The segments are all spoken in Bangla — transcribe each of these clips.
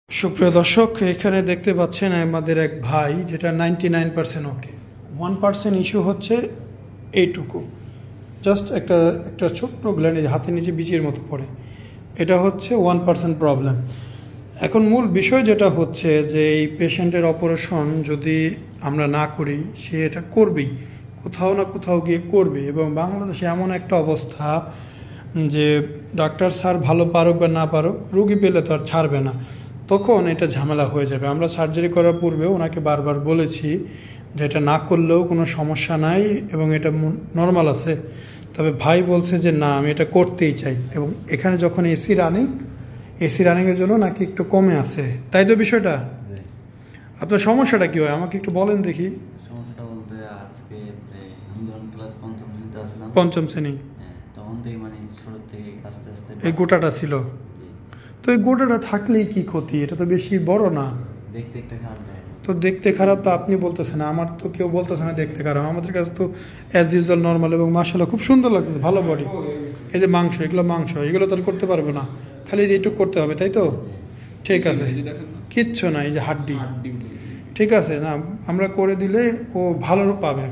সুপ্রিয় দর্শক, এখানে দেখতে পাচ্ছেন আমাদের এক ভাই, যেটা 99% ওকে, 1% ইস্যু হচ্ছে এইটুকু। জাস্ট একটা একটা ছোট্ট গ্ল্যান্ড হাতের নিচে বীজের মতো পড়ে, এটা হচ্ছে 1% প্রবলেম। এখন মূল বিষয় যেটা হচ্ছে যে এই পেশেন্টের অপারেশন যদি আমরা না করি, সে এটা করবেই, কোথাও না কোথাও গিয়ে করবে। এবং বাংলাদেশে এমন একটা অবস্থা যে ডাক্তার স্যার ভালো পারুক বা না পারুক, রুগী পেলে তো আর ছাড়বে না, তখন এটা ঝামেলা হয়ে যাবে। আমরা সার্জারি করার পূর্বে ওনাকে বারবার বলেছি যে এটা না করলেও কোনো সমস্যা নাই এবং এটা নর্মাল আছে। তবে ভাই বলছে যে না, আমি এটা করতেই চাই। এবং এখানে যখন এসি রানিংয়ের জন্য নাকি একটু কমে আছে, তাই তো বিষয়টা? আপনার সমস্যাটা কী হয় আমাকে একটু বলেন দেখি। সমস্যাটা বলতে আজকে আমি যখন ক্লাস পঞ্চম শ্রেণীতে আসলাম, পঞ্চম শ্রেণী, তখন থেকে মানে ছোট থেকে আস্তে আস্তে এই গোটাটা ছিল। তো এই গোটাটা থাকলেই কি ক্ষতি? এটা তো বেশি বড় না। দেখতে একটা খারাপ দেয়। তো দেখতে খারাপ তো আপনি বলতেছেন, আমার তো কেউ বলতেছে না দেখতে খারাপ। আমাদের কাছে তো অ্যাজ ইউজুয়াল নর্মাল এবং মাশাআল্লাহ খুব সুন্দর লাগছে, ভালো বডি। এই যে মাংস, এগুলো তো আর করতে পারবে না, খালি এইটুকু করতে হবে, তাই তো? ঠিক আছে, কিচ্ছু না, এই যে হাড্ডি, ঠিক আছে না, আমরা করে দিলে ও ভালো পাবে।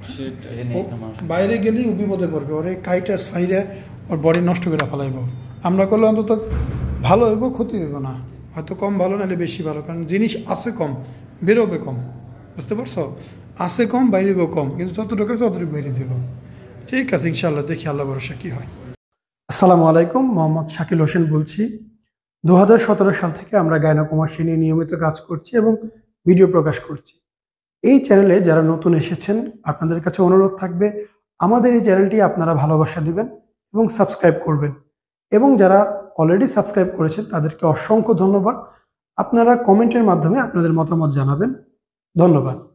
বাইরে গেলেই ও বিপদে পড়বে, ওর এই কাইটার সাইডে ওর বডি নষ্ট করে ফেলাইব। আমরা করলে অন্তত ভালো হইব, ক্ষতি হইব না। হয়তো কম ভালো, নাহলে বেশি ভালো, কারণ জিনিস আছে কম, বেরোবে কম, বুঝতে পারছো? আছে কম, বাইরেও কম, কিন্তু যতটুকু আছে ততটুকু বেরিয়ে দেব। ঠিক আছে, ইনশাল্লাহ, দেখি আল্লাহ ভরসা কী হয়। আসসালামু আলাইকুম, মোহাম্মদ শাকিল হোসেন বলছি। 2017 সাল থেকে আমরা গাইনোকমার্সি নিয়ে নিয়মিত কাজ করছি এবং ভিডিও প্রকাশ করছি। এই চ্যানেলে যারা নতুন এসেছেন, আপনাদের কাছে অনুরোধ থাকবে আমাদের এই চ্যানেলটি আপনারা ভালোবাসা দিবেন এবং সাবস্ক্রাইব করবেন। এবং যারা অলরেডি সাবস্ক্রাইব করেছেন তাদেরকে অসংখ্য ধন্যবাদ। আপনারা কমেন্টের মাধ্যমে আপনাদের মতামত জানাবেন। ধন্যবাদ।